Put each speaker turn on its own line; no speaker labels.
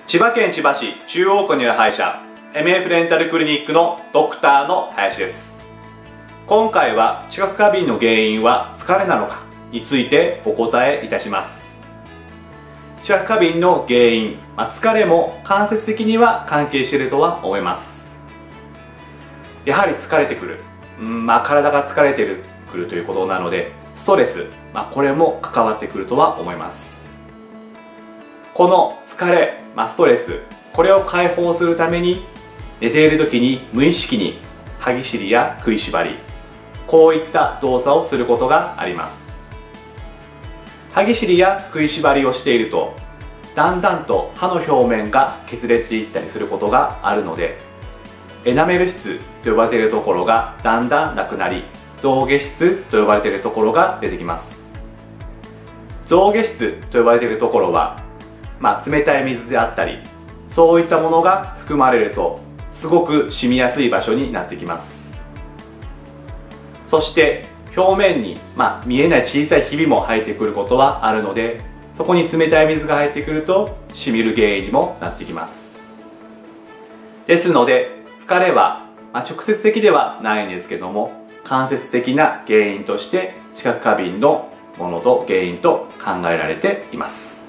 千葉県千葉市中央区にある歯医者 MF レンタルクリニックのドクターの林です。今回は知覚過敏の原因は疲れなのかについてお答えいたします。知覚過敏の原因、疲れも間接的には関係しているとは思います。やはり疲れてくる、体が疲れてくるということなので、ストレス、これも関わってくるとは思います。この疲れ、ストレス、これを解放するために寝ている時に無意識に歯ぎしりや食いしばり、こういった動作をすることがあります。歯ぎしりや食いしばりをしているとだんだんと歯の表面が削れていったりすることがあるので、エナメル質と呼ばれているところがだんだんなくなり、象牙質と呼ばれているところが出てきます。象牙質と呼ばれているところは冷たい水であったり、そういったものが含まれるとすごく染みやすい場所になってきます。そして表面に、見えない小さいひびも生えてくることはあるので、そこに冷たい水が入ってくると染みる原因にもなってきます。ですので疲れは、直接的ではないんですけども、間接的な原因として知覚過敏のものと原因と考えられています。